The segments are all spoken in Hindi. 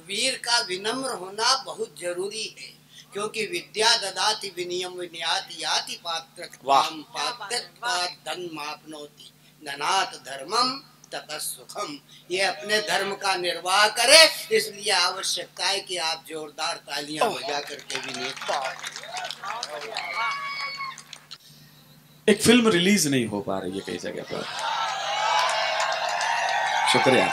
वीर का विनम्र होना बहुत जरूरी है, क्योंकि विद्या ददाति विनियम विनयाति याति पात्र धन मापनोति धनात् धर्मम ततः सुखम। ये अपने धर्म का निर्वाह करे, इसलिए आवश्यकता है कि आप जोरदार तालियां बजा करके विनय। एक फिल्म रिलीज नहीं हो पा रही है कई जगह पर, शुक्रिया।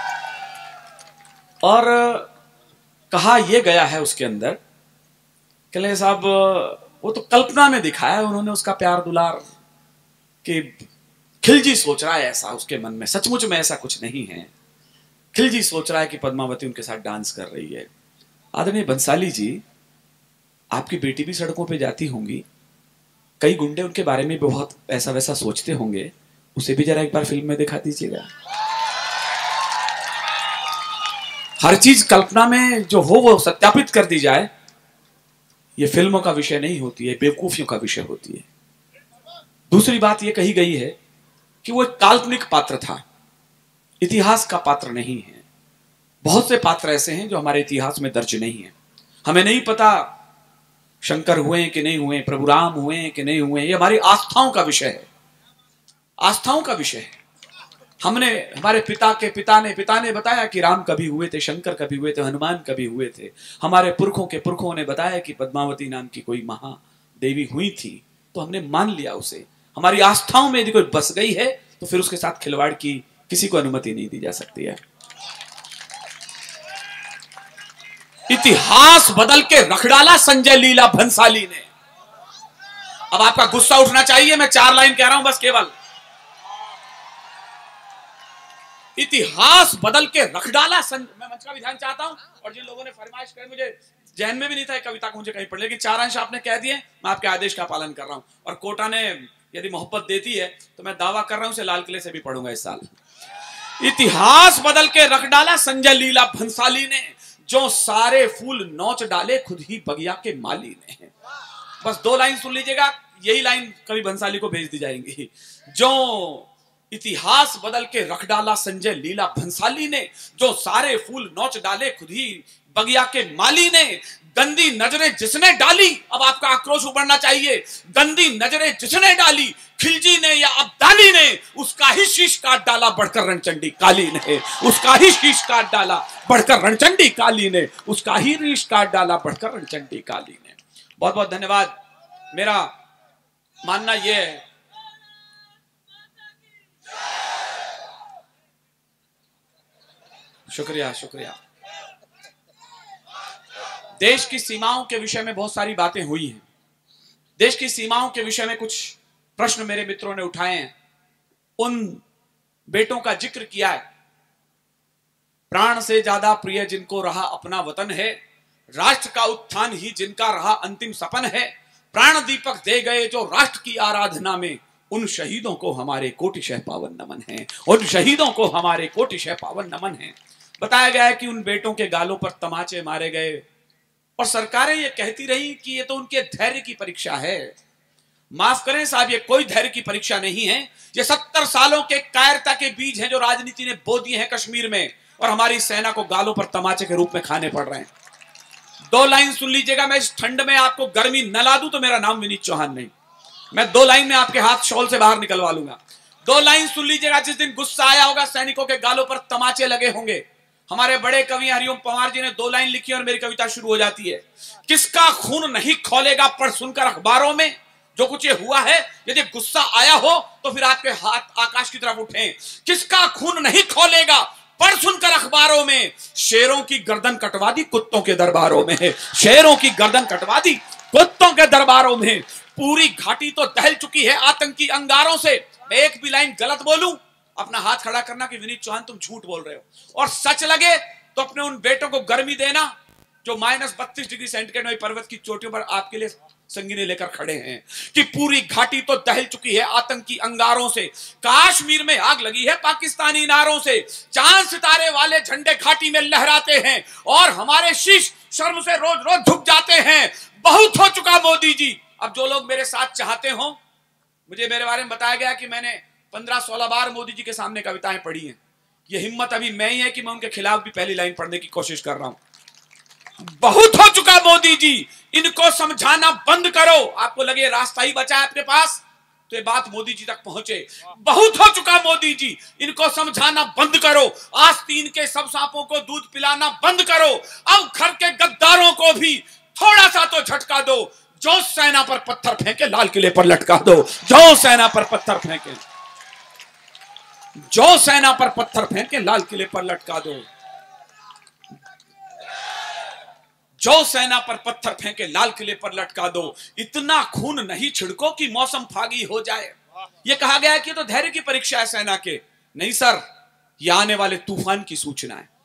और कहा यह गया है उसके अंदर, कले साहब वो तो कल्पना में दिखाया है उन्होंने उसका प्यार दुलार, कि खिलजी सोच रहा है ऐसा उसके मन में, सचमुच में ऐसा कुछ नहीं है। खिलजी सोच रहा है कि पद्मावती उनके साथ डांस कर रही है। आदरणीय बंसाली जी, आपकी बेटी भी सड़कों पे जाती होंगी, कई गुंडे उनके बारे में भी बहुत ऐसा वैसा सोचते होंगे, उसे भी जरा एक बार फिल्म में दिखा दीजिएगा। हर चीज कल्पना में जो हो वो सत्यापित कर दी जाए, ये फिल्मों का विषय नहीं होती है, बेवकूफियों का विषय होती है। दूसरी बात ये कही गई है कि वो एक काल्पनिक पात्र था, इतिहास का पात्र नहीं है। बहुत से पात्र ऐसे हैं जो हमारे इतिहास में दर्ज नहीं है। हमें नहीं पता शंकर हुए कि नहीं हुए, प्रभु राम हुए कि नहीं हुए, ये हमारी आस्थाओं का विषय है, आस्थाओं का विषय है। हमने, हमारे पिता ने बताया कि राम कभी हुए थे, शंकर कभी हुए थे, हनुमान कभी हुए थे। हमारे पुरखों के पुरखों ने बताया कि पद्मावती नाम की कोई महादेवी हुई थी, तो हमने मान लिया उसे। हमारी आस्थाओं में यदि कोई बस गई है तो फिर उसके साथ खिलवाड़ की किसी को अनुमति नहीं दी जा सकती है। इतिहास बदल के रख डाला संजय लीला भंसाली ने। अब आपका गुस्सा उठना चाहिए, मैं 4 लाइन कह रहा हूं बस केवल। इतिहास बदल के रख डाला मैं मंच का विधान चाहता हूं, और जिन लोगों ने फरमाइश कर, मुझे जहन में भी नहीं था कविता को मुझे कहीं पढ़, लेकिन 4 अंश आपने कह दिए, मैं आपके आदेश का पालन कर रहा हूं। और कोटा ने यदि मोहब्बत देती है तो मैं दावा कर रहा हूं उसे लाल किले से भी पढ़ूंगा इस साल। इतिहास बदल के रख डाला संजय लीला भंसाली ने, जो सारे फूल नोच डाले खुद ही बगिया के माली ने। बस 2 लाइन सुन लीजिएगा, यही लाइन कभी भंसाली को भेज दी जाएंगी। जो इतिहास बदल के रख डाला संजय लीला भंसाली ने, जो सारे फूल नोच डाले खुद ही बगिया के माली ने। गंदी नजरें जिसने डाली, अब आपका आक्रोश उभरना चाहिए, गंदी नजरें जिसने डाली, खिलजी ने या अब्दाली ने, उसका ही शीश काट डाला बढ़कर रणचंडी काली ने। उसका ही शीश काट डाला बढ़कर रणचंडी काली ने। उसका ही शीश काट डाला बढ़कर रणचंडी काली ने। बहुत बहुत धन्यवाद। मेरा मानना यह है, शुक्रिया शुक्रिया। देश की सीमाओं के विषय में बहुत सारी बातें हुई हैं। देश की सीमाओं के विषय में कुछ प्रश्न मेरे मित्रों ने उठाए हैं, उन बेटों का जिक्र किया है। प्राण से ज्यादा प्रिय जिनको रहा अपना वतन है, राष्ट्र का उत्थान ही जिनका रहा अंतिम सपन है। प्राण दीपक दे गए जो राष्ट्र की आराधना में, उन शहीदों को हमारे कोटिशः पावन नमन है। उन शहीदों को हमारे कोटिशः पावन नमन है। बताया गया है कि उन बेटों के गालों पर तमाचे मारे गए, और सरकारें ये कहती रही कि ये तो उनके धैर्य की परीक्षा है। माफ करें साहब, ये कोई धैर्य की परीक्षा नहीं है। ये 70 सालों के कायरता के बीज हैं जो राजनीति ने बो दिए हैं कश्मीर में, और हमारी सेना को गालों पर तमाचे के रूप में खाने पड़ रहे हैं। 2 लाइन सुन लीजिएगा, मैं इस ठंड में आपको गर्मी न ला दूं तो मेरा नाम विनीत चौहान नहीं। मैं 2 लाइन में आपके हाथ शॉल से बाहर निकलवा लूंगा। 2 लाइन सुन लीजिएगा। जिस दिन गुस्सा आया होगा, सैनिकों के गालों पर तमाचे लगे होंगे। हमारे बड़े कवि हरिओम पंवार जी ने 2 लाइन लिखी और मेरी कविता शुरू हो जाती है। किसका खून नहीं खौलेगा पढ़ सुनकर अखबारों में, जो कुछ ये हुआ है, यदि गुस्सा आया हो तो फिर आपके हाथ आकाश की तरफ उठें। किसका खून नहीं खौलेगा पढ़ सुनकर अखबारों में, शेरों की गर्दन कटवा दी कुत्तों के दरबारों में। शेरों की गर्दन कटवा दी कुत्तों के दरबारों में। पूरी घाटी तो दहल चुकी है आतंकी अंगारों से। मैं एक भी लाइन गलत बोलूं, अपना हाथ खड़ा करना कि विनीत चौहान तुम झूठ बोल रहे हो, और सच लगे तो अपने उन बेटों को गर्मी देना जो -32 डिग्री सेंटीग्रेड में पर्वत की चोटियों पर आपके लिए संगीने लेकर खड़े हैं। कि पूरी घाटी तो दहल चुकी है आतंकी अंगारों से, कश्मीर में आग लगी है पाकिस्तानी नारों से। चांद सितारे वाले झंडे घाटी में लहराते हैं, और हमारे शीश शर्म से रोज रोज झुक जाते हैं। बहुत हो चुका मोदी जी। अब जो लोग मेरे साथ चाहते हो, मुझे मेरे बारे में बताया गया कि मैंने 15-16 बार मोदी जी के सामने कविताएं पढ़ी हैं। ये हिम्मत अभी मैं ही है कि मैं उनके खिलाफ भी पहली लाइन पढ़ने की कोशिश कर रहा हूं। बहुत हो चुका मोदी जी, इनको समझाना बंद करो। आपको लगे रास्ता ही बचा है आपके पास तो ये बात मोदी जी तक पहुंचे। बहुत हो चुका मोदी जी, इनको समझाना बंद करो। आस्तीन के सब सांपों को दूध पिलाना बंद करो। अब घर के गद्दारों को भी थोड़ा सा तो झटका दो। जो सेना पर पत्थर फेंके लाल किले पर लटका दो। जो सेना पर पत्थर फेंके, जो सेना पर पत्थर फेंके लाल किले पर लटका दो। जो सेना पर पत्थर फेंके लाल किले पर लटका दो। इतना खून नहीं छिड़को कि मौसम फागी हो जाए। यह कहा गया है कि तो धैर्य की परीक्षा है सेना के। नहीं सर, यह आने वाले तूफान की सूचना है।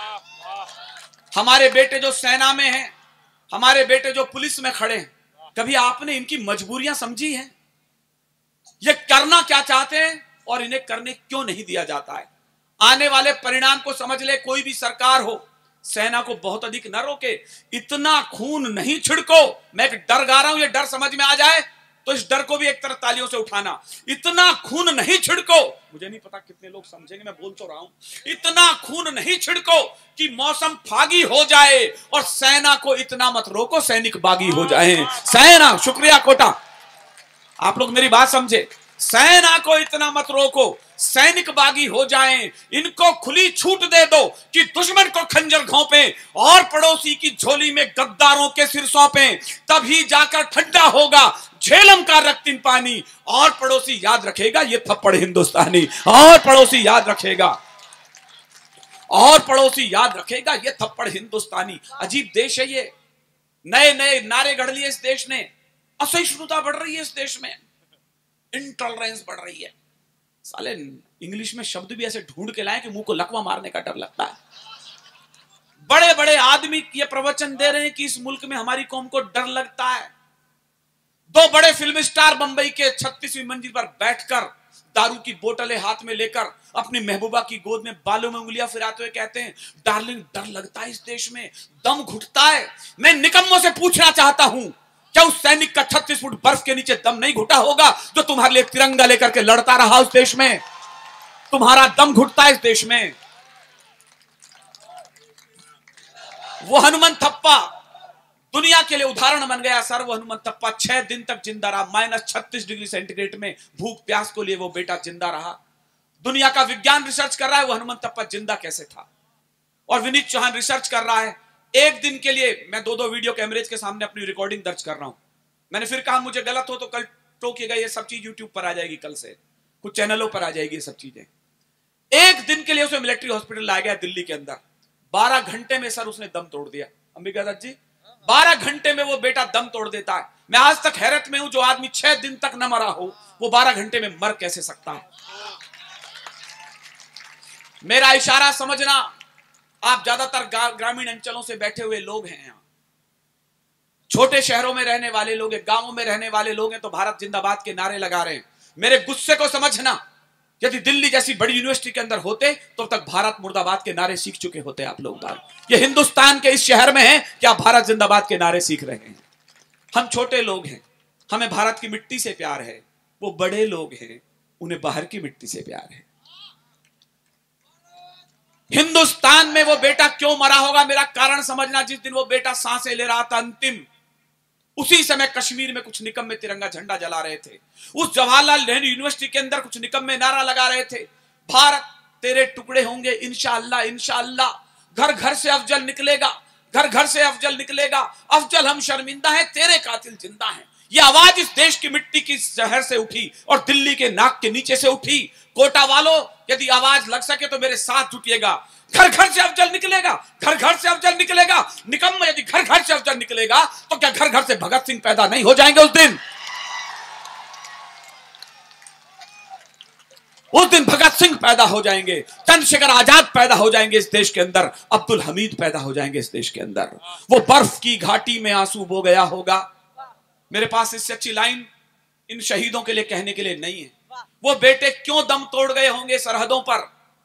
हमारे बेटे जो सेना में हैं, हमारे बेटे जो पुलिस में खड़े हैं, कभी आपने इनकी मजबूरियां समझी हैं? ये करना क्या चाहते हैं और इन्हें करने क्यों नहीं दिया जाता है? आने वाले परिणाम को समझ ले। कोई भी सरकार हो, सेना को बहुत अधिक न रोके। इतना खून नहीं छिड़को। मैं एक डर गा रहा हूं, ये डर समझ में आ जाए तो इस डर को भी एक तरह तालियों से उठाना। इतना खून नहीं छिड़को, मुझे नहीं पता कितने लोग समझेंगे, मैं बोल तो रहा हूं। इतना खून नहीं छिड़को कि मौसम फागी हो जाए। और सेना को इतना मत रोको सैनिक बागी हो जाए। सेना, शुक्रिया कोटा, आप लोग मेरी बात समझे। सेना को इतना मत रोको सैनिक बागी हो जाएं। इनको खुली छूट दे दो कि दुश्मन को खंजर घोंपे और पड़ोसी की झोली में गद्दारों के सिर सौंपे। तभी जाकर ठंडा होगा झेलम का रक्तिम पानी। और पड़ोसी याद रखेगा ये थप्पड़ हिंदुस्तानी। और पड़ोसी याद रखेगा, और पड़ोसी याद रखेगा ये थप्पड़ हिंदुस्तानी। अजीब देश है ये। नए नए नारे गढ़ लिए इस देश ने। असहिष्णुता बढ़ रही है इस देश में, इंटॉलरेंस बढ़ रही है। साले इंग्लिश में शब्द भी ऐसे ढूंढ के लाए कि मुंह को लकवा मारने का डर लगता है। बड़े बड़े आदमी ये प्रवचन दे रहे हैं कि इस मुल्क में हमारी कौम को डर लगता है। दो बड़े फिल्म स्टार बंबई के 36वीं मंजिल पर बैठकर दारू की बोतलें हाथ में लेकर अपनी महबूबा की गोद में बालों में उंगलियां फिराते हुए कहते हैं, डार्लिंग डर लगता है इस देश में, दम घुटता है। मैं निकम्मों से पूछना चाहता हूं, क्या उस सैनिक का 36 फुट बर्फ के नीचे दम नहीं घुटा होगा जो तुम्हारे लिए तिरंगा लेकर के लड़ता रहा उस देश में? तुम्हारा दम घुटता है इस देश में। वो हनुमान थप्पा दुनिया के लिए उदाहरण बन गया सर। वो हनुमान थप्पा 6 दिन तक जिंदा रहा। -36 डिग्री सेंटीग्रेड में भूख प्यास को लिए वो बेटा जिंदा रहा। दुनिया का विज्ञान रिसर्च कर रहा है वो हनुमान थप्पा जिंदा कैसे था। और विनीत चौहान रिसर्च कर रहा है। एक दिन के लिए मैं 2-2 वीडियो कैमरेज के सामने अपनी रिकॉर्डिंग दर्ज कर रहा हूं। मैंने फिर कहा मुझे गलत हो तो कल टोकिएगा। ये सब चीज यूट्यूब पर आ जाएगी, कल से कुछ चैनलों पर आ जाएगी ये सब चीजें। एक दिन के लिए उसे मिलिट्री हॉस्पिटल लाया गया दिल्ली के अंदर। 12 घंटे में सर उसने दम तोड़ दिया। अंबिका दत्त जी, 12 घंटे में वो बेटा दम तोड़ देता है। मैं आज तक हैरत में हूं, जो आदमी 6 दिन तक न मरा हो वो 12 घंटे में मर कैसे सकता है। मेरा इशारा समझना। आप ज्यादातर ग्रामीण अंचलों से बैठे हुए लोग हैं, यहां छोटे शहरों में रहने वाले लोग हैं, गांवों में रहने वाले लोग हैं, तो भारत जिंदाबाद के नारे लगा रहे हैं। मेरे गुस्से को समझना। यदि दिल्ली जैसी बड़ी यूनिवर्सिटी के अंदर होते तो तक भारत मुर्दाबाद के नारे सीख चुके होते आप लोग। ये हिंदुस्तान के इस शहर में है कि आप भारत जिंदाबाद के नारे सीख रहे हैं। हम छोटे लोग हैं, हमें भारत की मिट्टी से प्यार है। वो बड़े लोग हैं, उन्हें बाहर की मिट्टी से प्यार है। हिंदुस्तान में वो बेटा क्यों मरा होगा, मेरा कारण समझना। जिस दिन वो बेटा सांसें ले रहा था अंतिम, उसी समय कश्मीर में कुछ निकम्मे तिरंगा झंडा जला रहे थे। उस जवाहरलाल नेहरू यूनिवर्सिटी के अंदर कुछ निकम्मे नारा लगा रहे थे, भारत तेरे टुकड़े होंगे इंशाअल्लाह इंशाअल्लाह, घर घर से अफजल निकलेगा, घर घर से अफजल निकलेगा, अफजल हम शर्मिंदा है, तेरे कातिल जिंदा हैं। यह आवाज इस देश की मिट्टी की शहर से उठी और दिल्ली के नाक के नीचे से उठी। कोटा वालों, यदि आवाज लग सके तो मेरे साथ जुटिएगा। घर घर से अफजल निकलेगा, घर घर से अफजल निकलेगा। निकम्मा, यदि घर घर से अफजल निकलेगा तो क्या घर घर से भगत सिंह पैदा नहीं हो जाएंगे उस दिन? उस दिन भगत सिंह पैदा हो जाएंगे, चंद्रशेखर आजाद पैदा हो जाएंगे इस देश के अंदर, अब्दुल हमीद पैदा हो जाएंगे इस देश के अंदर। वो बर्फ की घाटी में आंसू बो गया होगा। मेरे पास इससे अच्छी लाइन इन शहीदों के लिए कहने के लिए नहीं है। वो बेटे क्यों दम तोड़ गए होंगे सरहदों पर,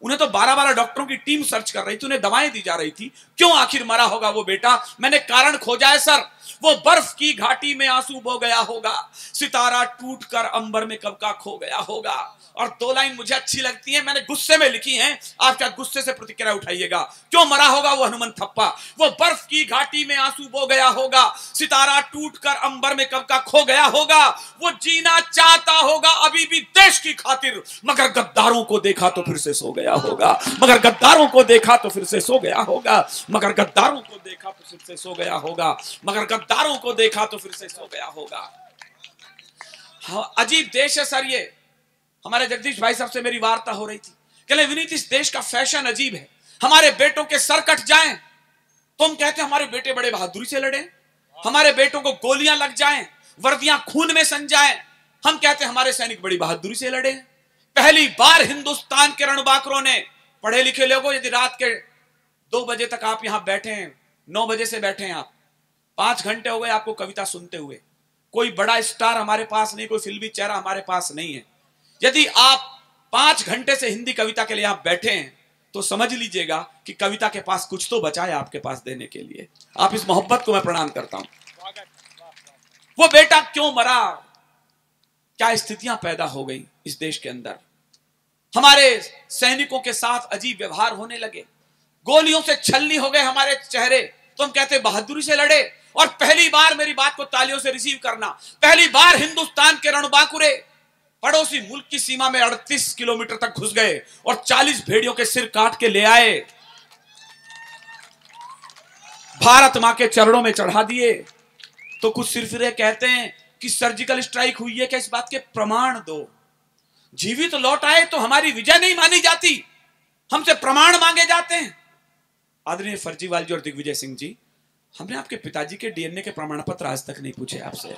उन्हें तो 12-12 डॉक्टरों की टीम सर्च कर रही थी, उन्हें दवाएं दी जा रही थी। क्यों आखिर मरा होगा वो बेटा? मैंने कारण खोजा है सर। वो बर्फ की घाटी में आंसू बह गया होगा, सितारा टूटकर अंबर में कब का खो गया होगा। और 2 लाइन मुझे अच्छी लगती है, मैंने गुस्से में लिखी हैं, आप क्या गुस्से से प्रतिक्रिया उठाइएगा। क्यों मरा होगा वो हनुमंत थप्पा? वो बर्फ की घाटी में आंसू बह गया होगा, सितारा टूटकर अंबर में कब का खो गया होगा। वो जीना चाहता होगा अभी भी देश की खातिर, मगर गद्दारों को देखा तो फिर से सो गया होगा, मगर गद्दारों को देखा तो फिर से सो गया होगा, मगर गद्दारों को देखा तो फिर से सो गया होगा, मगर गद्दारों को देखा तो फिर से सो गया होगा। हाँ, अजीब देश है सर ये। हमारे जगदीश भाई साहब से मेरी वार्ता हो रही थी, कहले विनीत इस देश का फैशन अजीब है, हमारे बेटों के सर कट जाएं तो हम कहते हैं हमारे बेटे बड़े बहादुरी से लड़े, हमारे बेटों को गोलियां लग जाएं, वर्दियां खून में सन जाएं, हम कहते हैं हमारे सैनिक बड़ी बहादुरी से लड़े। पहली बार हिंदुस्तान के रणबांकुरों ने, पढ़े लिखे लोगों, यदि रात के 2 बजे तक आप यहां बैठे हैं, 9 बजे से बैठे हैं आप, 5 घंटे हो गए आपको कविता सुनते हुए, कोई बड़ा स्टार हमारे पास नहीं, कोई फिल्मी चेहरा हमारे पास नहीं है। यदि आप 5 घंटे से हिंदी कविता के लिए यहां बैठे हैं तो समझ लीजिएगा कि कविता के पास कुछ तो बचा है आपके पास देने के लिए। आप इस मोहब्बत को मैं प्रणाम करता हूं। वो बेटा क्यों मरा, क्या स्थितियां पैदा हो गई इस देश के अंदर। हमारे सैनिकों के साथ अजीब व्यवहार होने लगे, गोलियों से छलनी हो गए हमारे चेहरे, तो हम कहते बहादुरी से लड़े। और पहली बार, मेरी बात को तालियों से रिसीव करना, पहली बार हिंदुस्तान के रणबांकुरे पड़ोसी मुल्क की सीमा में 38 किलोमीटर तक घुस गए और 40 भेड़ियों के सिर काट के ले आए, भारत मां के चरणों में चढ़ा दिए। तो कुछ सिरफिरे कहते हैं कि सर्जिकल स्ट्राइक हुई है, क्या इस बात के प्रमाण दो। जीवित तो लौट आए तो हमारी विजय नहीं मानी जाती, हमसे प्रमाण मांगे जाते हैं। आदरणीय फर्जीवाल जी और दिग्विजय सिंह जी, हमने आपके पिताजी के डीएनए के प्रमाण पत्र आज तक नहीं पूछे आपसे।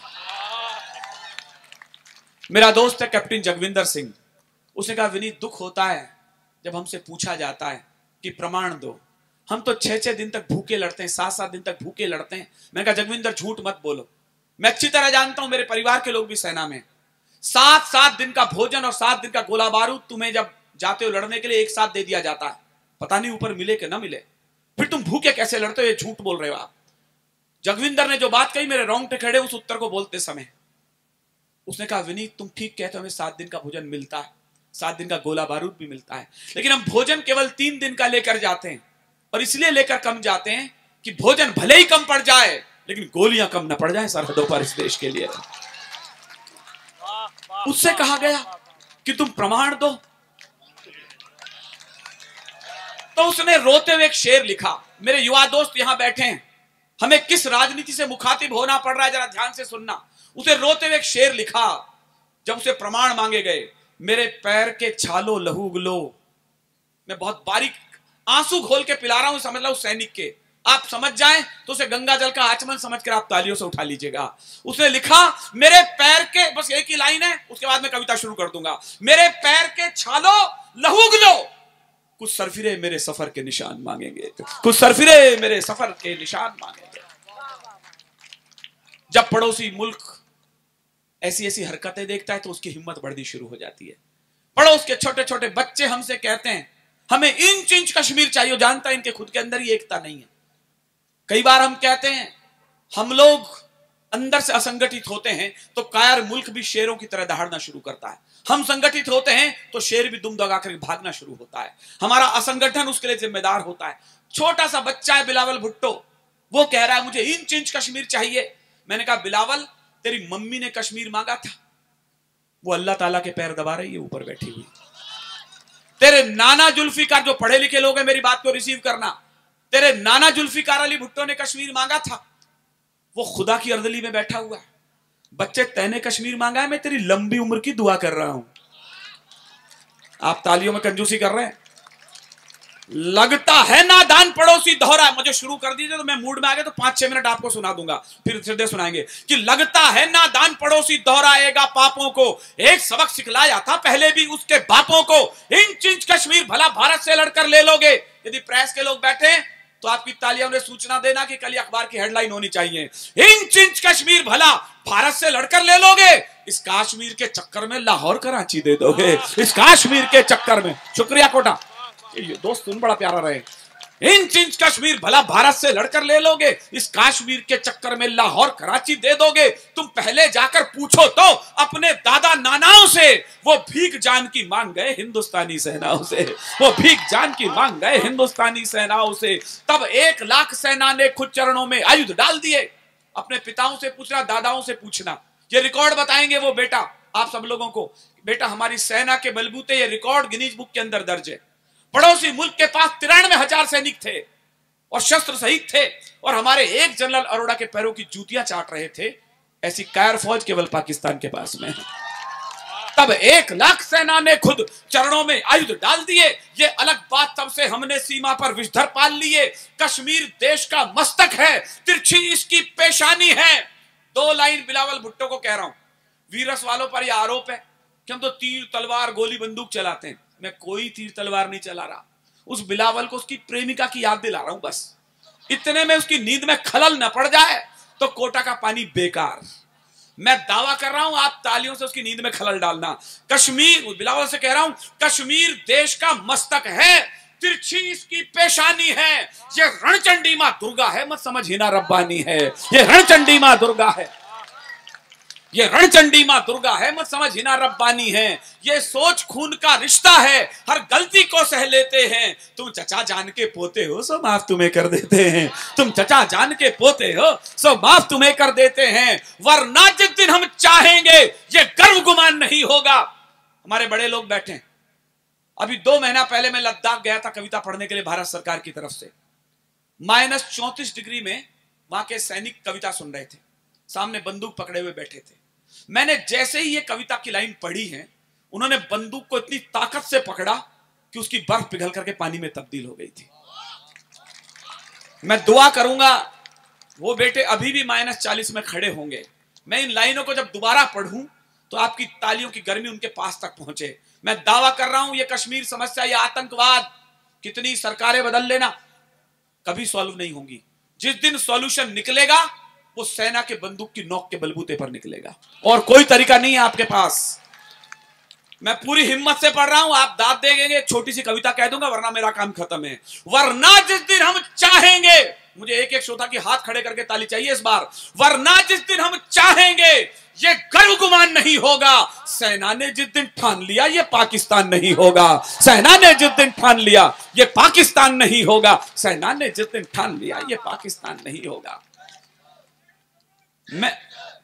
मेरा दोस्त है कैप्टन जगविंदर सिंह, उसने कहा विनीत दुख होता है जब हमसे पूछा जाता है कि प्रमाण दो। हम तो 6-6 दिन तक भूखे लड़ते हैं, 7-7 दिन तक भूखे लड़ते हैं। मैंने कहा जगविंदर झूठ मत बोलो, मैं अच्छी तरह जानता हूं, मेरे परिवार के लोग भी सेना में, 7-7 दिन का भोजन और 7 दिन का गोला बारूद तुम्हें जब जाते हो लड़ने के लिए एक साथ दे दिया जाता है, पता नहीं ऊपर मिले कि ना मिले, फिर तुम भूखे कैसे लड़ते हो, ये झूठ बोल रहे हो आप। जगविंदर ने जो बात कही, मेरे रोंगटे खड़े उस उत्तर को बोलते समय। उसने कहा विनीत तुम ठीक कहते हो, हमें 7 दिन का भोजन मिलता है, 7 दिन का गोला बारूद भी मिलता है, लेकिन हम भोजन केवल 3 दिन का लेकर जाते हैं, और इसलिए लेकर कम जाते हैं कि भोजन भले ही कम पड़ जाए लेकिन गोलियां कम न पड़ जाए सरहदों पर इस देश के लिए। उससे कहा गया कि तुम प्रमाण दो, तो उसने रोते हुए एक शेर लिखा। मेरे युवा दोस्त यहां बैठे हैं, हमें किस राजनीति से मुखातिब होना पड़ रहा है, जरा ध्यान से सुनना। उसे रोते हुए एक शेर लिखा जब उसे प्रमाण मांगे गए, मेरे पैर के छालो लहू गलो। मैं बहुत बारीक आंसू घोल के पिला रहा हूं, समझ लो उस सैनिक के, आप समझ जाएं तो उसे गंगा जल का आचमन समझकर आप तालियों से उठा लीजिएगा। उसने लिखा मेरे पैर के, बस एक ही लाइन है, उसके बाद मैं कविता शुरू कर दूंगा। मेरे पैर के छालो लहू गलो, कुछ सरफिरे मेरे सफर के निशान मांगेंगे, कुछ सरफिरे मेरे सफर के निशान मांगेंगे। जब पड़ोसी मुल्क ऐसी ऐसी हरकतें देखता है तो उसकी हिम्मत बढ़नी शुरू हो जाती है। पड़ोस के छोटे छोटे बच्चे हमसे कहते हैं हमें इंच इंच कश्मीर चाहिए, जानता है इनके खुद के अंदर ही एकता नहीं है। कई बार हम कहते हैं हम लोग अंदर से असंगठित होते हैं तो कायर मुल्क भी शेरों की तरह दहाड़ना शुरू करता है, हम संगठित होते हैं तो शेर भी दुम दगाकर भागना शुरू होता है। हमारा असंगठन उसके लिए जिम्मेदार होता है। छोटा सा बच्चा है बिलावल भुट्टो, वो कह रहा है मुझे इंच इंच कश्मीर चाहिए। मैंने कहा बिलावल तेरी मम्मी ने कश्मीर मांगा था, वो अल्लाह ताला के पैर दबा रही है ऊपर बैठी हुई। तेरे नाना जुल्फिकार, जो पढ़े लिखे लोग हैं मेरी बात को रिसीव करना, तेरे नाना जुल्फिकार अली भुट्टो ने कश्मीर मांगा था, वो खुदा की अर्दली में बैठा हुआ है। बच्चे तैने कश्मीर मांगा है, मैं तेरी लंबी उम्र की दुआ कर रहा हूं। आप तालियों में कंजूसी कर रहे हैं। लगता है नादान पड़ोसी दोहरा, मुझे शुरू कर दीजिए तो मैं मूड में आ गया तो 5-6 मिनट आपको सुना दूंगा, फिर सीधे सुनाएंगे कि लगता है नादान पड़ोसी दोहराएगा पापों को, एक सबक सिखलाया था पहले भी उसके बापों को। इंच इंच कश्मीर भला भारत से लड़कर ले लोगे। यदि प्रेस के लोग बैठे तो आपकी तालियां उन्हें सूचना देना कि कल अखबार की हेडलाइन होनी चाहिए, इंच इंच कश्मीर भला भारत से लड़कर ले लोगे, इस कश्मीर के चक्कर में लाहौर कराची दे दोगे, इस कश्मीर के चक्कर में। शुक्रिया कोटा। ये दोस्त सुन बड़ा प्यारा रहे। इंच इंच कश्मीर भला भारत से लड़कर ले लोगे, इस कश्मीर के चक्कर में लाहौर कराची दे दोगे। तुम पहले जाकर पूछो तो अपने दादा नानाओं से, वो भीख जान की मांग गए हिंदुस्तानी सेनाओं से, वो भीख जान की मांग गए हिंदुस्तानी सेनाओं से। तब 1 लाख सेना ने खुद चरणों में आयुध डाल दिए। अपने पिताओं से पूछना, दादाओं से पूछना, ये रिकॉर्ड बताएंगे वो बेटा आप सब लोगों को। बेटा हमारी सेना के बलबूते ये रिकॉर्ड गिनीज बुक के अंदर दर्ज है। पड़ोसी मुल्क के पास 93,000 सैनिक थे और शस्त्र सहित थे, और हमारे एक जनरल अरोड़ा के पैरों की जूतियां चाट रहे थे। ऐसी कायर फौज केवल पाकिस्तान के पास में है। तब 1 लाख सेना ने खुद चरणों में आयुध डाल दिए। ये अलग बात, तब से हमने सीमा पर विषधर पाल लिए। कश्मीर देश का मस्तक है, तिरछी इसकी पेशानी है। 2 लाइन बिलावल भुट्टो को कह रहा हूं। वीरस वालों पर यह आरोप है कि हम तो तीर तलवार गोली बंदूक चलाते हैं। मैं कोई तीर तलवार नहीं चला रहा। उस बिलावल को उसकी प्रेमिका की याद दिला रहा हूं बस। इतने में उसकी नींद में खलल न पड़ जाए तो कोटा का पानी बेकार। मैं दावा कर रहा हूं, आप तालियों से उसकी नींद में खलल डालना। कश्मीर, बिलावल से कह रहा हूं, कश्मीर देश का मस्तक है, तिरछी इसकी पेशानी है। ये रणचंडी मां दुर्गा है, मत समझ हिना रब्बानी है। ये रणचंडी मां दुर्गा है, ये रणचंडी मां दुर्गा है, मत समझ हिना रब्बानी है। ये सोच खून का रिश्ता है, हर गलती को सह लेते हैं। तुम चचा जान के पोते हो सो माफ तुम्हें कर देते हैं। तुम चचा जान के पोते हो सो माफ तुम्हें कर देते हैं। वरना जिस दिन हम चाहेंगे ये गर्व गुमान नहीं होगा। हमारे बड़े लोग बैठे। अभी 2 महीना पहले मैं लद्दाख गया था कविता पढ़ने के लिए भारत सरकार की तरफ से। -34 डिग्री में वहां के सैनिक कविता सुन रहे थे, सामने बंदूक पकड़े हुए बैठे थे। मैंने जैसे ही ये कविता की लाइन पढ़ी है, उन्होंने बंदूक को इतनी ताकत से पकड़ा कि उसकी बर्फ पिघल करके पानी में तब्दील हो गई थी। मैं दुआ करूंगा वो बेटे अभी भी -40 में खड़े होंगे। मैं इन लाइनों को जब दोबारा पढ़ूं तो आपकी तालियों की गर्मी उनके पास तक पहुंचे। मैं दावा कर रहा हूं ये कश्मीर समस्या, ये आतंकवाद, कितनी सरकारें बदल लेना, कभी सॉल्व नहीं होंगी। जिस दिन सॉल्यूशन निकलेगा वो सेना के बंदूक की नोक के बलबूते पर निकलेगा, और कोई तरीका नहीं है आपके पास। मैं पूरी हिम्मत से पढ़ रहा हूं, आप दाद देंगे छोटी सी कविता कह दूंगा, वरना मेरा काम खत्म है। वरना जिस दिन हम चाहेंगे, मुझे एक श्रोता की हाथ खड़े करके ताली चाहिए इस बार। वरना जिस दिन हम चाहेंगे ये गर्व गुमान नहीं होगा। सेना ने जिस दिन ठान लिया ये पाकिस्तान नहीं होगा। सेना ने जिस दिन ठान लिया ये पाकिस्तान नहीं होगा। सेना ने जिस दिन ठान लिया ये पाकिस्तान नहीं होगा। मैं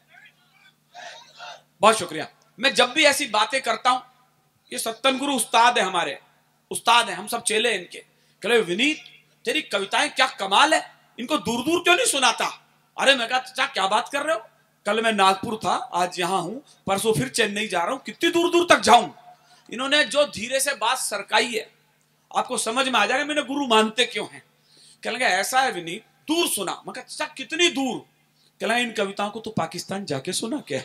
बहुत शुक्रिया। मैं जब भी ऐसी बातें करता हूं, ये सत्तन गुरु उस्ताद है, हमारे उस्ताद है, हम सब चेले हैं इनके। कह विनीत तेरी कविताएं क्या कमाल है, इनको दूर दूर क्यों नहीं सुनाता। अरे मैं कहा चाचा क्या बात कर रहे हो, कल मैं नागपुर था, आज यहां हूं, परसों फिर चेन्नई जा रहा हूं, कितनी दूर दूर तक जाऊं। इन्होंने जो धीरे से बात सरकाई है आपको समझ में आ जाएगा मैंने गुरु मानते क्यों हैं। कहने लगा ऐसा है विनीत, दूर सुना। मैं कहा चाचा कितनी दूर। कहला इन कविताओं को तो पाकिस्तान जाके सुना क्या।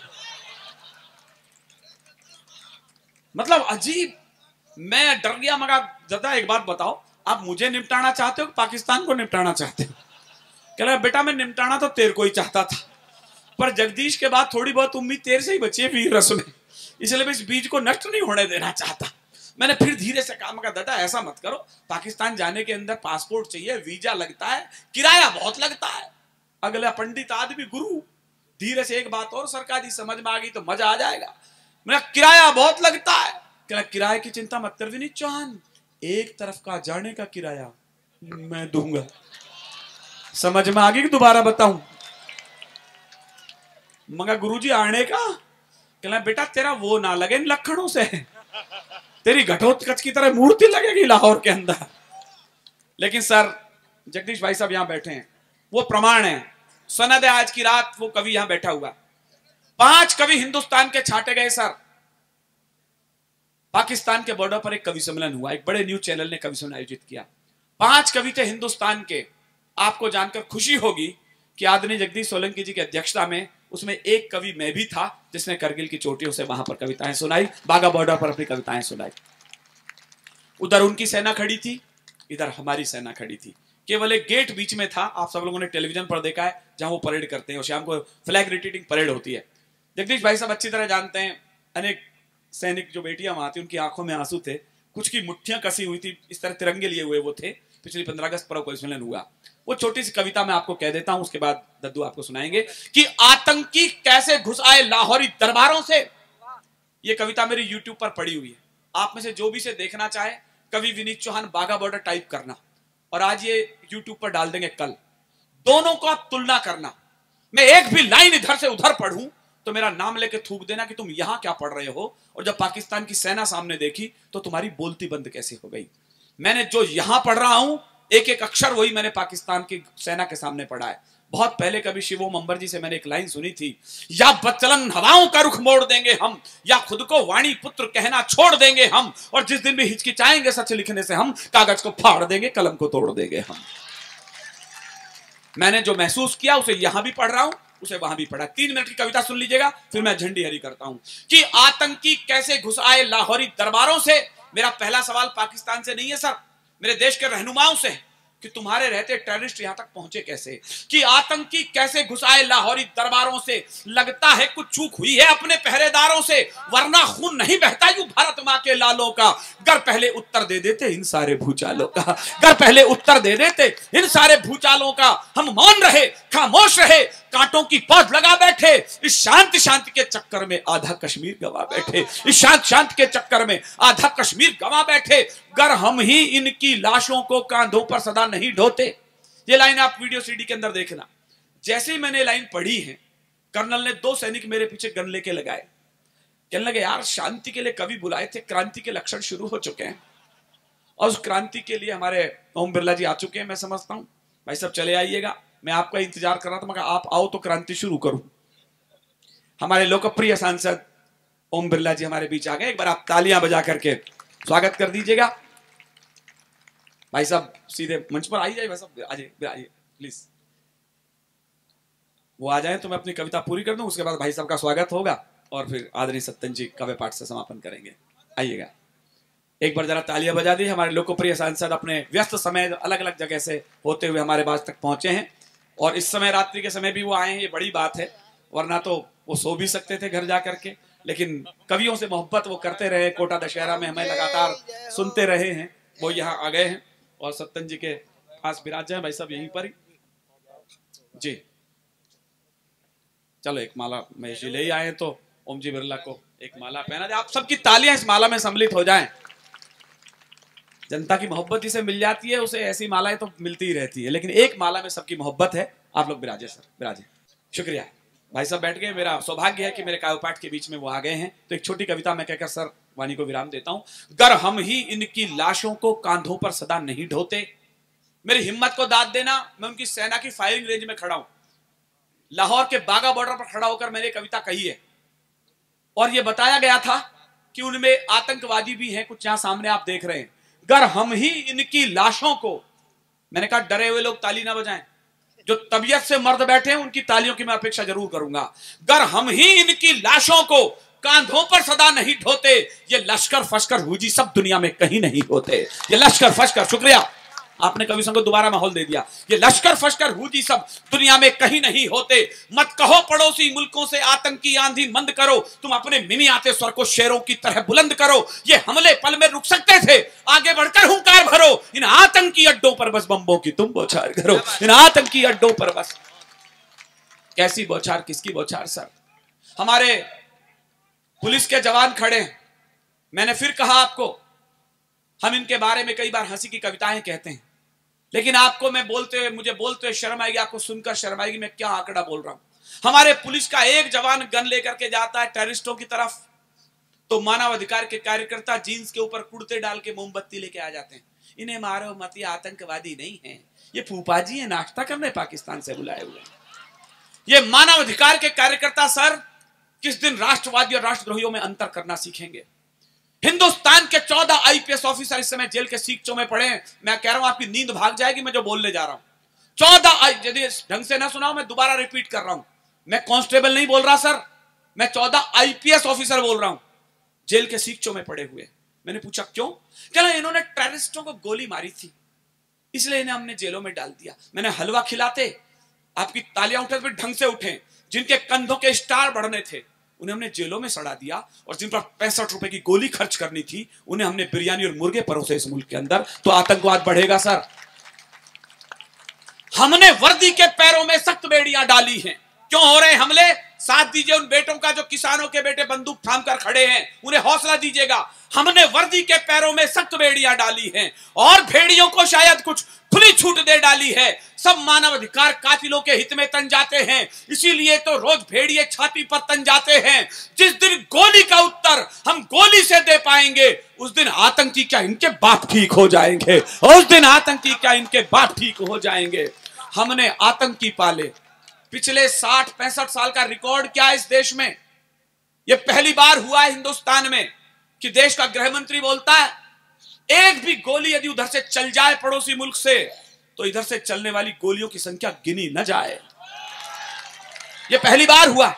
मतलब अजीब। मैं डर गया, मगर दादा एक बात बताओ, आप मुझे निपटाना चाहते हो पाकिस्तान को निपटाना चाहते हो। कह रहा बेटा मैं निपटाना तो तेरे को ही चाहता था, पर जगदीश के बाद थोड़ी बहुत उम्मीद तेरे से ही बची है वीर रस में, इसलिए मैं इस बीज को नष्ट नहीं होने देना चाहता। मैंने फिर धीरे से कहा, मगर दादा ऐसा मत करो, पाकिस्तान जाने के अंदर पासपोर्ट चाहिए, वीजा लगता है, किराया बहुत लगता है। अगला पंडित आदमी गुरु धीरे से एक बात और सरकारी समझ में आ गई तो मजा आ जाएगा। मेरा किराया बहुत लगता है। क्या किराए की चिंता मत कर विनीत चौहान, एक तरफ का जाने का किराया मैं दूंगा। समझ में आ गई कि दोबारा बताऊं। मगर गुरुजी आने का कहना बेटा तेरा वो ना लगे इन लक्षणों से, तेरी घटोत्कच की तरह मूर्ति लगेगी लाहौर के अंदर। लेकिन सर जगदीश भाई साहब यहां बैठे हैं, वो प्रमाण है, सनद है। आज की रात वो कवि यहां बैठा हुआ, 5 कवि हिंदुस्तान के छाटे गए सर। पाकिस्तान के बॉर्डर पर एक कवि सम्मेलन हुआ, एक बड़े न्यूज चैनल ने कवि सम्मेलन आयोजित किया। 5 कवि थे हिंदुस्तान के। आपको जानकर खुशी होगी कि आदरणीय जगदीश सोलंकी जी की अध्यक्षता में उसमें एक कवि मैं भी था, जिसने करगिल की चोटियों से वहां पर कविताएं सुनाई, बाघा बॉर्डर पर अपनी कविताएं सुनाई। उधर उनकी सेना खड़ी थी, इधर हमारी सेना खड़ी थी। केवल एक गेट बीच में था, आप सब लोगों ने टेलीविजन पर देखा है, जहां वो परेड करते हैं और शाम को फ्लैग रिट्रीटिंग परेड होती है। जगदीश भाई साहब अच्छी तरह जानते हैं, अनेक सैनिक जो बेटियां वहां थी उनकी आंखों में आंसू थे, कुछ की मुट्ठियां कसी हुई थी, इस तरह तिरंगे लिए हुए वो थे। पिछली 15 अगस्त पर कोई सम्मेलन हुआ। वो छोटी सी कविता मैं आपको कह देता हूं, उसके बाद दद्दू आपको सुनाएंगे कि आतंकी कैसे घुस आए लाहौरी दरबारों से। ये कविता मेरी यूट्यूब पर पड़ी हुई है, आप में से जो भी से देखना चाहे कवि विनीत चौहान बाघा बॉर्डर टाइप करना और आज ये यूट्यूब पर डाल देंगे कल। दोनों को आप तुलना करना, मैं एक भी लाइन इधर से उधर पढ़ूं तो मेरा नाम लेके थूक देना कि तुम यहां क्या पढ़ रहे हो, और जब पाकिस्तान की सेना सामने देखी तो तुम्हारी बोलती बंद कैसे हो गई। मैंने जो यहां पढ़ रहा हूं एक एक अक्षर वही मैंने पाकिस्तान की सेना के सामने पढ़ा है। बहुत पहले कभी शिवोम अंबर जी से मैंने एक लाइन सुनी थी, या बचलन हवाओं का रुख मोड़ देंगे हम, या खुद को वाणी पुत्र कहना छोड़ देंगे हम, और जिस दिन भी हिचकिचाएंगे सच लिखने से हम, कागज को फाड़ देंगे कलम को तोड़ देंगे हम। मैंने जो महसूस किया उसे यहां भी पढ़ रहा हूं, उसे वहां भी पढ़ा। 3 मिनट की कविता सुन लीजिएगा, फिर मैं झंडी हरी करता हूं कि आतंकी कैसे घुस आए लाहौरी दरबारों से। मेरा पहला सवाल पाकिस्तान से नहीं है सर, मेरे देश के रहनुमाओं से है कि तुम्हारे रहते टेररिस्ट यहां तक पहुंचे कैसे। कि आतंकी कैसे घुस आए लाहौरी दरबारों से, लगता है कुछ चूक हुई है अपने पहरेदारों से, वरना खून नहीं बहता यूं भारत मां के लालों का। गर पहले उत्तर दे देते इन सारे भूचालों का, गर पहले उत्तर दे देते इन सारे भूचालों का। हम मौन रहे, खामोश रहे, कांटों की पौध लगा बैठे, इस शांति के चक्कर में आधा कश्मीर गवा बैठे, इस शांति के चक्कर में आधा कश्मीर गवा बैठे। गर हम ही इनकी लाशों को कांधों पर सदा नहीं ढोते। ये लाइन आप वीडियो सीडी के अंदर देखना। जैसे ही मैंने लाइन पढ़ी है, कर्नल ने 2 सैनिक मेरे पीछे गन लेके लगाए, कहने लगे यार शांति के लिए कवि बुलाए थे, क्रांति के लक्षण शुरू हो चुके हैं, और उस क्रांति के लिए हमारे ओम बिरला जी आ चुके हैं। मैं समझता हूं भाई साहब चले आइएगा, मैं आपका इंतजार कर रहा था, मगर आप आओ तो क्रांति शुरू करूं। हमारे लोकप्रिय सांसद ओम बिरला जी हमारे बीच आ गए, एक बार आप तालियां बजा करके स्वागत कर दीजिएगा। भाई साहब सीधे मंच पर आइए, भाई साहब आइए प्लीज, वो आ जाए तो मैं अपनी कविता पूरी कर दूं, उसके बाद भाई साहब का स्वागत होगा और फिर आदरणीय सत्तन जी काव्य पाठ से समापन करेंगे। आइएगा, एक बार जरा तालियां बजा दी। हमारे लोकप्रिय सांसद अपने व्यस्त समय अलग अलग जगह से होते हुए हमारे पास तक पहुंचे हैं, और इस समय रात्रि के समय भी वो आए हैं, ये बड़ी बात है, वरना तो वो सो भी सकते थे घर जा करके, लेकिन कवियों से मोहब्बत वो करते रहे, कोटा दशहरा में हमें लगातार सुनते रहे हैं, वो यहाँ आ गए हैं और सत्तन जी के पास विराज हैं भाई साहब यहीं पर ही जी। चलो एक माला महेश जी ले ही आए तो ओम जी बिरला को एक माला पहना दे। आप सबकी तालियां इस माला में सम्मिलित हो जाएं। जनता की मोहब्बत जिसे मिल जाती है उसे ऐसी मालाएं तो मिलती ही रहती है, लेकिन एक माला में सबकी मोहब्बत है। आप लोग विराजे सर, विराजे। शुक्रिया भाई साहब, बैठ गए। मेरा सौभाग्य है कि मेरे काव्यपाठ के बीच में वो आ गए हैं, तो एक छोटी कविता मैं कहकर सर वाणी को विराम देता हूं। गर हम ही इनकी लाशों को कांधों पर सदा नहीं ढोते। मेरी हिम्मत को दाद देना, मैं उनकी सेना की फायरिंग रेंज में खड़ा हूं, लाहौर के बागा बॉर्डर पर खड़ा होकर मैंने कविता कही है, और यह बताया गया था कि उनमें आतंकवादी भी हैं कुछ, यहां सामने आप देख रहे हैं। गर हम ही इनकी लाशों को, मैंने कहा डरे हुए लोग ताली ना बजाएं, जो तबीयत से मर्द बैठे हैं उनकी तालियों की मैं अपेक्षा जरूर करूंगा। गर हम ही इनकी लाशों को कांधों पर सदा नहीं ढोते, ये लश्कर फश्कर हुजी सब दुनिया में कहीं नहीं होते। ये लश्कर फश्कर, शुक्रिया आपने कवि संघ को दोबारा माहौल दे दिया। ये लश्कर फश्कर हुजी सब दुनिया में कहीं नहीं होते। मत कहो पड़ोसी मुल्कों से आतंकी आंधी मंद करो, तुम अपने मिनी आते स्वर को शेरों की तरह बुलंद करो। ये हमले पल में रुक सकते थे, आगे बढ़कर हुंकार भरो। इन आतंकी अड्डों पर बस बम्बों की तुम बौछार करो, इन आतंकी अड्डों पर बस। कैसी बौछार, किसकी बौछार सर? हमारे पुलिस के जवान खड़े हैं। मैंने फिर कहा आपको, हम इनके बारे में कई बार हंसी की कविताएं कहते हैं, लेकिन आपको मैं मुझे बोलते हुए शर्म आएगी, आपको सुनकर शर्म आएगी मैं क्या आंकड़ा बोल रहा हूं। हमारे पुलिस का एक जवान गन लेकर के जाता है टेररिस्टों की तरफ, तो मानवाधिकार के कार्यकर्ता जीन्स के ऊपर कुर्ते डाल के मोमबत्ती लेके आ जाते हैं। इन्हें मारो मत, ये आतंकवादी नहीं है, ये फूफा जी है नाश्ता करने पाकिस्तान से बुलाए हुए। ये मानवाधिकार के कार्यकर्ता सर किस दिन राष्ट्रवादी और राष्ट्रद्रोहियों में अंतर करना सीखेंगे? हिंदुस्तान के 14 आईपीएस ऑफिसर इस समय जेल के सीखचों में पड़े हैं। मैं कह रहा हूं आपकी नींद भाग जाएगी मैं जो बोलने जा रहा हूं। 14, यदि ढंग से ना सुनाओ मैं दोबारा रिपीट कर रहा हूं, मैं कांस्टेबल नहीं बोल रहा सर, मैं 14 आईपीएस ऑफिसर बोल रहा हूं, जेल के सीखचों में पड़े हुए। मैंने पूछा क्यों? कहना इन्होंने टेररिस्टों को गोली मारी थी, इसलिए इन्हें हमने जेलों में डाल दिया। मैंने हलवा खिलाते आपकी तालियां उठे फिर ढंग से उठे, जिनके कंधों के स्टार बढ़ने थे, उन्हें हमने जेलों में सड़ा दिया, और जिन पर 65 रुपए की गोली खर्च करनी थी उन्हें हमने बिरयानी और मुर्गे परोसे इस मुल्क के अंदर, तो आतंकवाद बढ़ेगा सर? हमने वर्दी के पैरों में सख्त बेड़ियां डाली हैं। क्यों हो रहे हमले? साथ दीजिए उन बेटों का जो किसानों के बेटे बंदूक थाम कर खड़े हैं, उन्हें हौसला दीजिएगा। हमने वर्दी के पैरों में सख्त बेड़ियां डाली हैं, और भेड़ियों को शायद कुछ खुली छूट दे डाली है। सब मानवाधिकार कातिलों के हित में तन जाते हैं, इसीलिए तो रोज भेड़िए छाती पर तन जाते हैं। जिस दिन गोली का उत्तर हम गोली से दे पाएंगे, उस दिन आतंकी क्या इनके बाप ठीक हो जाएंगे, उस दिन आतंकी क्या इनके बाप ठीक हो जाएंगे। हमने आतंकी पाले। पिछले 60-65 साल का रिकॉर्ड क्या है इस देश में? यह पहली बार हुआ है हिंदुस्तान में कि देश का गृह मंत्री बोलता है एक भी गोली यदि उधर से चल जाए पड़ोसी मुल्क से, तो इधर से चलने वाली गोलियों की संख्या गिनी न जाए। यह पहली बार हुआ।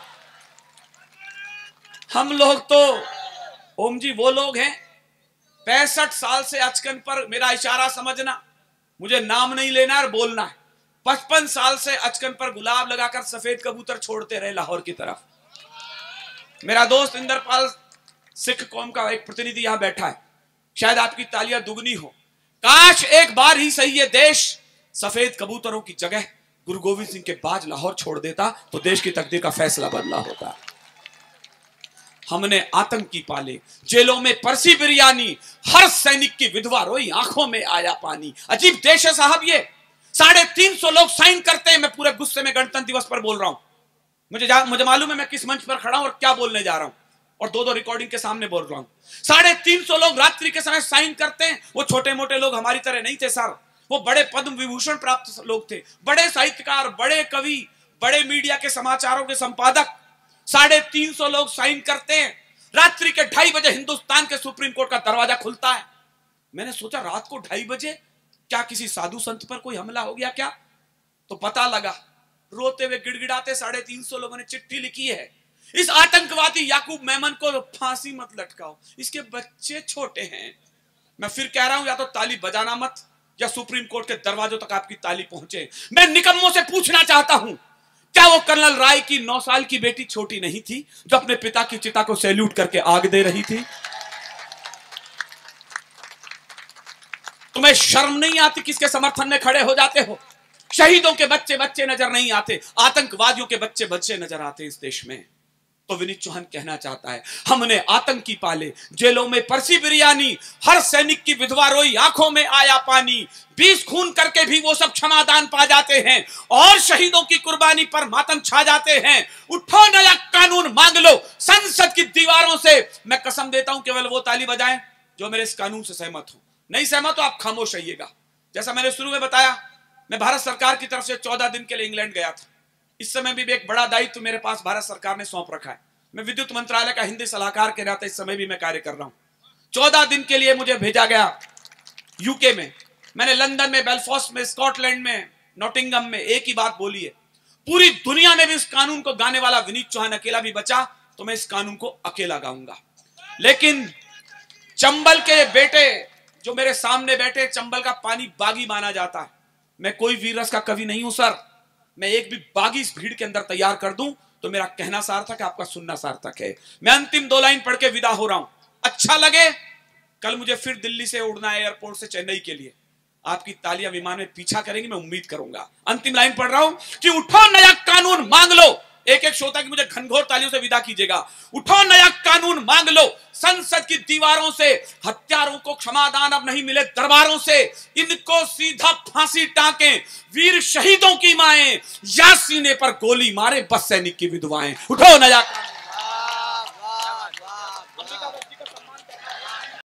हम लोग तो ओम जी वो लोग हैं 65 साल से अचकन पर, मेरा इशारा समझना, मुझे नाम नहीं लेना और बोलना है। 55 साल से अचकन पर गुलाब लगाकर सफेद कबूतर छोड़ते रहे लाहौर की तरफ। मेरा दोस्त इंदरपाल, सिख कौम का एक प्रतिनिधि यहां बैठा है, शायद आपकी तालियां दुगनी हो। काश एक बार ही सही ये देश सफेद कबूतरों की जगह गुरु गोविंद सिंह के बाज लाहौर छोड़ देता, तो देश की तकदीर का फैसला बदला होता। हमने आतंकी पाले, जेलों में परसी बिरयानी, हर सैनिक की विधवा रोई, आंखों में आया पानी। अजीब देश है साहब ये। 350 लोग साइन करते हैं। मैं पूरे गुस्से में गणतंत्र दिवस पर बोल रहा हूं, मुझे मालूम है मैं किस मंच पर खड़ा हूं और क्या बोलने जा रहा हूं, और दो रिकॉर्डिंग के सामने बोल रहा हूं। 350 लोग रात्रि के समय साइन करते हैं। वो छोटे मोटे लोग हमारी तरह नहीं थे सर, वो बड़े पद्म विभूषण प्राप्त लोग थे, बड़े साहित्यकार, बड़े कवि, बड़े मीडिया के समाचारों के संपादक। 350 लोग साइन करते हैं। रात्रि के 2:30 बजे हिंदुस्तान के सुप्रीम कोर्ट का दरवाजा खुलता है। मैंने सोचा रात को 2:30 बजे क्या किसी साधु संत पर कोई हमला हो गया क्या? तो पता लगा रोते हुए गिड़गिड़ाते 350 लोगों ने चिट्ठी लिखी है, इस आतंकवादी याकूब मेमन को फांसी मत लटकाओ, इसके बच्चे छोटे हैं। मैं फिर कह रहा हूं, या तो ताली बजाना मत, या सुप्रीम कोर्ट के दरवाजों तक आपकी ताली पहुंचे। मैं निकम्मों से पूछना चाहता हूं, क्या वो कर्नल राय की 9 साल की बेटी छोटी नहीं थी जो अपने पिता की चिता को सैल्यूट करके आग दे रही थी? तुम्हें शर्म नहीं आती? किसके समर्थन में खड़े हो जाते हो? शहीदों के बच्चे बच्चे नजर नहीं आते, आतंकवादियों के बच्चे बच्चे नजर आते इस देश में। तो विनीत चौहान कहना चाहता है हमने आतंकी पाले, जेलों में परसी बिरयानी, हर सैनिक की विधवा रोई, आंखों में आया पानी। 20 खून करके भी वो सब क्षमादान पा जाते हैं, और शहीदों की कुर्बानी पर मातम छा जाते हैं। उठो नया कानून मांग लो संसद की दीवारों से। मैं कसम देता हूं केवल वो ताली बजाएं जो मेरे इस कानून से सहमत हो। नहीं सहमत तो आप खामोश रहिएगा। जैसा मैंने शुरू में बताया, मैं भारत सरकार की तरफ से 14 दिन के लिए इंग्लैंड गया था। इस समय भी एक बड़ा दायित्व मेरे पास भारत सरकार ने सौंप रखा है। मैं विद्युत मंत्रालय का हिंदी सलाहकार के नाते इस समय भी मैं कार्य कर रहा हूं। 14 दिन के लिए मुझे भेजा गया यूके में। मैंने लंदन में, बेलफास्ट में, स्कॉटलैंड में, नॉटिंगम में एक ही बात बोली है, पूरी दुनिया में भी इस कानून को गाने वाला विनीत चौहान अकेला भी बचा तो मैं इस कानून को अकेला गाऊंगा। लेकिन चंबल के बेटे जो मेरे सामने बैठे, चंबल का पानी बागी माना जाता है। मैं कोई वीर रस का कवि नहीं हूं सर, मैं एक भी बागी इस भीड़ के अंदर तैयार कर दूं तो मेरा कहना सार्थक है, आपका सुनना सार्थक है। मैं अंतिम 2 लाइन पढ़ के विदा हो रहा हूं। अच्छा लगे, कल मुझे फिर दिल्ली से उड़ना है एयरपोर्ट से चेन्नई के लिए। आपकी तालियां विमान में पीछा करेंगी, मैं उम्मीद करूंगा। अंतिम लाइन पढ़ रहा हूं कि उठो नया कानून मांग लो। एक एक श्रोता की मुझे घनघोर तालियों से विदा कीजिएगा। उठो नया कानून मांग लो संसद की दीवारों से। हत्यारों को क्षमादान अब नहीं मिले दरबारों से, इनको सीधा फांसी टांके वीर शहीदों की माएं, या सीने पर गोली मारे बस सैनिक की विधवाएं। उठो नया कानून।